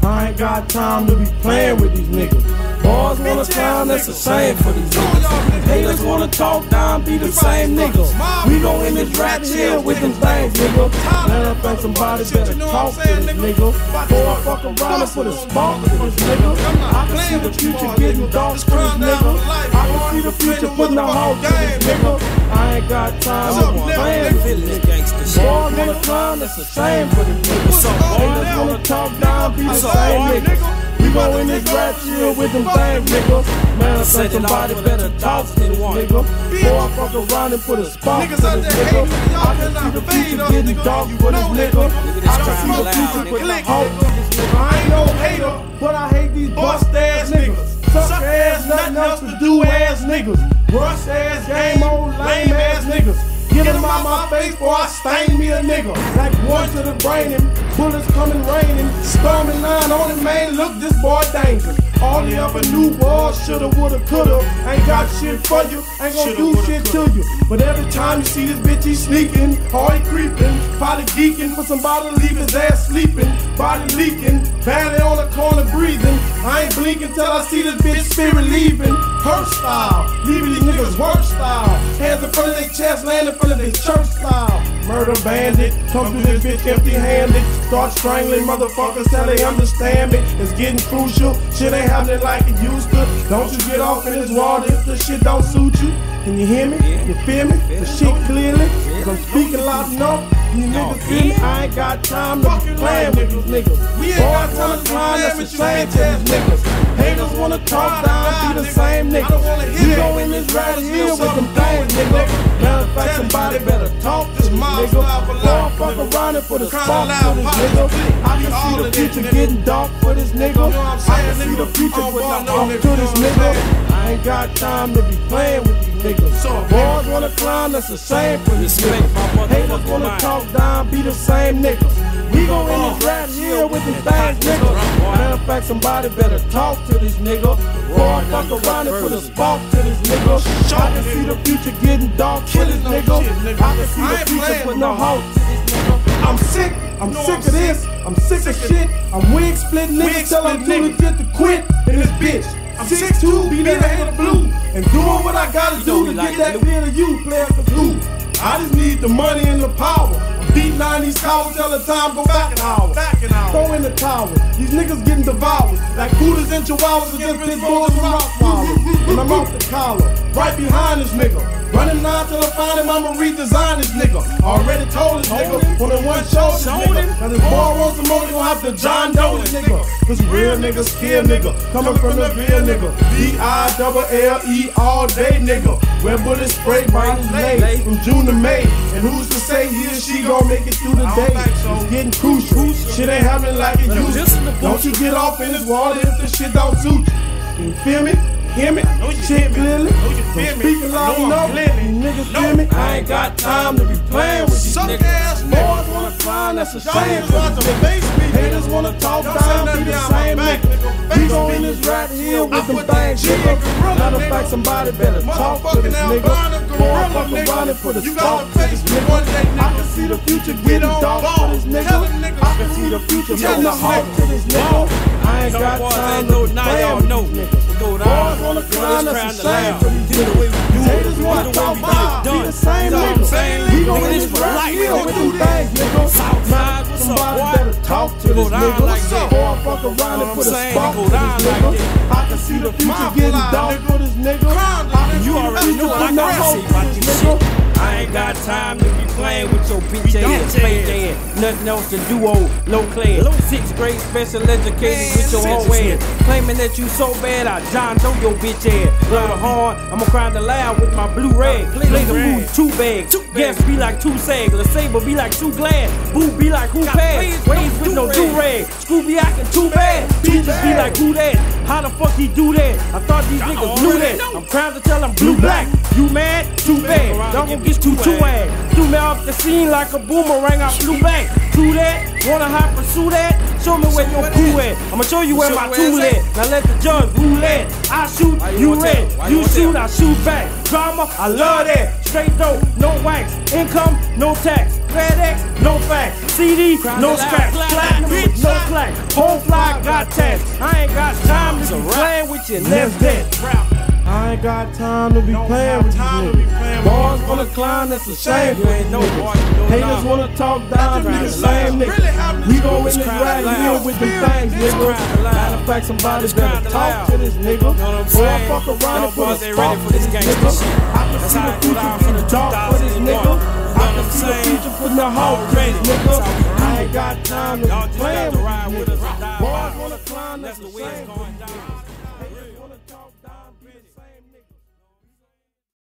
I ain't got time to be playing with these niggas. Boys wanna clown, that's a shame for these niggas. Haters wanna talk down, be the same niggas. We gon' end this rap here with them things, nigga. Man, I think somebody better talk to this nigga. Before I fuck around and put a spark to this nigga. I can see the future getting dark for this nigga. I can see the future putting a halt to this nigga. I ain't got time to be playing with this nigga. Boys wanna clown, that's a shame for these niggas. Haters wanna talk down, be the same niggas. We go in this rap shit with them things, nigga. Man, I think somebody better talk to this nigga. Before I fuck around and put a spark to this nigga. I can see the future getting dark for this nigga. I can see the future putting a halt to this nigga. I ain't no hater, but I hate these bust ass niggas. Suck ass, nothing else to do ass niggas. Rush ass, game on, lame ass niggas. Get them out my face before I stain me a nigga. Like one to the brain and bullets coming raining. Storming line on it, man, look, this boy dangerous. All he ever knew was shoulda, woulda, coulda. Ain't got shit for you, ain't gon' do shit to you. But every time you see this bitch, he sneaking, or he creeping. Probably geeking for somebody to leave his ass sleeping. Body leaking, badly on the corner breathing. I ain't blinking till I see this bitch spirit leaving. Her style, leaving these niggas work style. Hands in front of their chest, laying in front of their church style. Murder bandit, come through this bitch empty-handed. Start strangling motherfuckers till they understand me. It's getting crucial, shit ain't happening like it used to. Don't you get off in this world if the shit don't suit you. Can you hear me? You feel me? The shit clearly? Cause I'm speaking loud enough. You niggas feel me? I ain't got time to be playing with these niggas. Boys wanna climb, that's a shame to these niggas. Haters wanna talk down, be the same niggas. We go in this right here with them things, nigga. Matter of fact, somebody better talk to this nigga. Before I fuck around and put a spark to this nigga. I can see the future getting dark for this nigga. I can see the future putting a halt to this nigga. I ain't got time to be playing with these niggas. Boys wanna clown, that's a shame for these niggas. Haters wanna talk down, be the same niggas. We gon' end this rap here with them things, nigga. Matter of fact, somebody better talk to this nigga. Before I fuck around and put a spark to this nigga. I can see the future getting dark for this nigga. I can see the future putting a halt to this nigga. I'm sick of this, I'm sick of shit. I'm wig splitting niggas till I'm too legit to quit in this bitch. I'm 6'2", beat that head of blue, and doing what I gotta do to get that clear to you, player, cause who? I just need the money and the power. I'm beating down these cowards till the time go back an hour. Throw in the towel. These niggas getting devoured like Buddhas and Chihuahuas against pit bulls and Rottweilers. And I'm off the collar, right behind this nigga. Running down till I find him, I'ma redesign this nigga. Already told this nigga, on the one show this nigga. Now this boy wants some more, he gon' have to John Doe this nigga. Cause real niggas scare nigga, coming from the real nigga. D-I-double-L-E all day nigga. Where bullets spray bodies lay from June to May. And who's to say he or she gon' make it through the day? It's getting crucial, shit ain't happening like it used to. Don't you get off in this wall if this shit don't suit you. You feel me? Hear me? Shit clearly. I'm speaking loud enough. Niggas feel me? I ain't got time to be playing with these niggas. Boys wanna climb, that's a shame for these niggas. Haters wanna talk down, be the same nigga. We gon' in this right here with them things, nigga. Matter of fact, somebody better talk to this nigga. Before I fuck around and put a spark to this nigga. I can see the future getting dark for this nigga. I can see the future putting a halt to this nigga. I ain't got time to be playing with these niggas. Boys wanna climb, that's a shame for these niggas. Haters wanna talk about, be the same nigga. We gon' in this right here with them things, nigga. Somebody better talk to this nigga. Before I fuck around and put a spark to this nigga. I can see the future getting dark for this nigga. You already know I can see about this nigga. I ain't got time to be playing with your bitch ass, fake ass. Nothing else to do, old low class. 6th grade special educated with your whole ass. Claiming that you so bad, I John Doe your bitch ass. Blow the horn, I'ma cry the loud with my blue rag. Play the mood 2 bags. Gas be like 2 sags. The saber be like 2 glass. Boo be like who pass. Waves with no do-rag. Scooby acting too bad. Bitches be like who that? How the fuck he do that? I thought these niggas knew that. I'm trying to tell them blue black. You mad? Too bad. Y'all gon' get too ass. Threw me off the scene like a boomerang. I flew back. Do that? Wanna hot pursue that? Show me where your crew at. I'ma show you where my tool at. Now let the judge rule that. I shoot, you red. You shoot, I shoot back. Drama, I love that. Straight dope, no wax. Income, no tax. FedEx, no fax. CD, no scratch. Platinum, no clack. Whole fly, got my task. I ain't got time to be playing with you, let's that. I ain't got time to be playing with these niggas. Boys wanna clown, that's a shame for these niggas. Haters wanna talk down, be the same niggas. We go in this ride here with them things, nigga. Matter of fact, somebody better talk to this nigga. Boy, I fuck around and put a spark for this nigga. I can see the future getting dark for this nigga. I can see the future putting a halt to this nigga. I ain't got time to be playing with these niggas. Boys wanna clown, that's the shame.